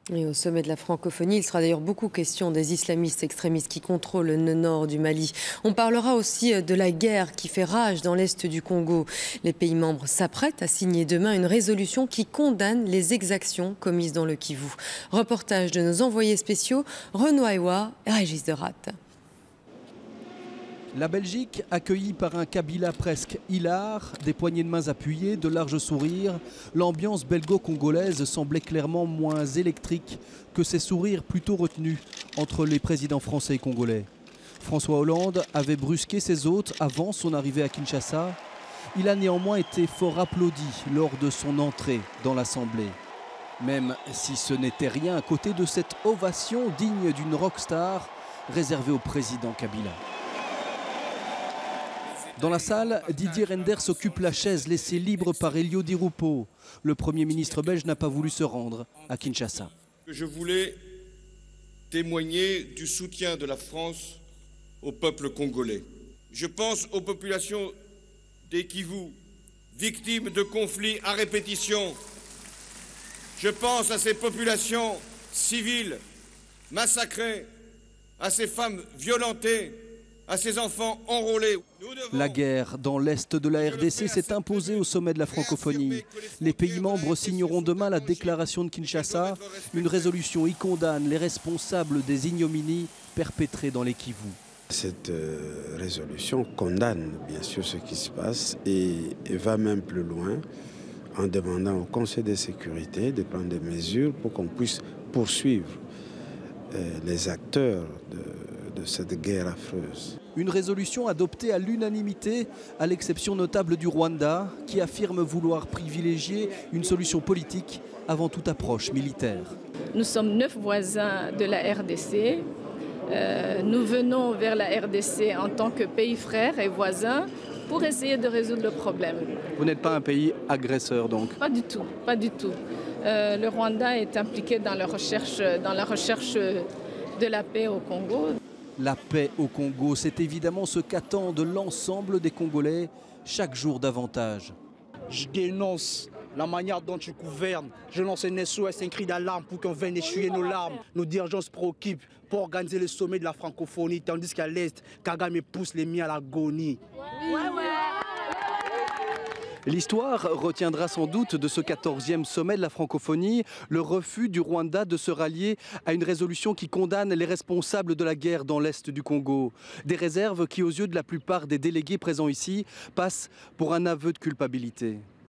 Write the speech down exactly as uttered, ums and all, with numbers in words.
Et au sommet de la francophonie, il sera d'ailleurs beaucoup question des islamistes extrémistes qui contrôlent le nord du Mali. On parlera aussi de la guerre qui fait rage dans l'est du Congo. Les pays membres s'apprêtent à signer demain une résolution qui condamne les exactions commises dans le Kivu. Reportage de nos envoyés spéciaux Renaud Aïwa et Régis Derat. La Belgique, accueillie par un Kabila presque hilar, des poignées de mains appuyées, de larges sourires, l'ambiance belgo-congolaise semblait clairement moins électrique que ces sourires plutôt retenus entre les présidents français et congolais. François Hollande avait brusqué ses hôtes avant son arrivée à Kinshasa. Il a néanmoins été fort applaudi lors de son entrée dans l'Assemblée. Même si ce n'était rien à côté de cette ovation digne d'une rockstar réservée au président Kabila. Dans la salle, Didier Reynders occupe la chaise laissée libre par Elio Di Rupo. Le Premier ministre belge n'a pas voulu se rendre à Kinshasa. Je voulais témoigner du soutien de la France au peuple congolais. Je pense aux populations des Kivu, victimes de conflits à répétition. Je pense à ces populations civiles massacrées, à ces femmes violentées, à ces enfants enrôlés. La guerre dans l'est de la R D C s'est imposée au sommet de la francophonie. Les pays membres signeront demain la déclaration de Kinshasa. Une résolution y condamne les responsables des ignominies perpétrées dans les Kivu. Cette euh, résolution condamne bien sûr ce qui se passe et, et va même plus loin en demandant au Conseil de sécurité de prendre des mesures pour qu'on puisse poursuivre euh, les acteurs de, de cette guerre affreuse. Une résolution adoptée à l'unanimité, à l'exception notable du Rwanda, qui affirme vouloir privilégier une solution politique avant toute approche militaire. Nous sommes neuf voisins de la R D C. Euh, nous venons vers la R D C en tant que pays frère et voisin pour essayer de résoudre le problème. Vous n'êtes pas un pays agresseur donc? Pas du tout, pas du tout. Euh, le Rwanda est impliqué dans la recherche, dans la recherche de la paix au Congo. La paix au Congo, c'est évidemment ce qu'attendent l'ensemble des Congolais chaque jour davantage. Je dénonce la manière dont tu gouvernes. Je lance un S O S, un cri d'alarme pour qu'on vienne essuyer nos larmes. Nos dirigeants se préoccupent pour organiser le sommet de la francophonie, tandis qu'à l'Est, Kagame pousse les miens à l'agonie. Ouais, ouais. L'histoire retiendra sans doute de ce quatorzième sommet de la francophonie le refus du Rwanda de se rallier à une résolution qui condamne les responsables de la guerre dans l'est du Congo. Des réserves qui, aux yeux de la plupart des délégués présents ici, passent pour un aveu de culpabilité.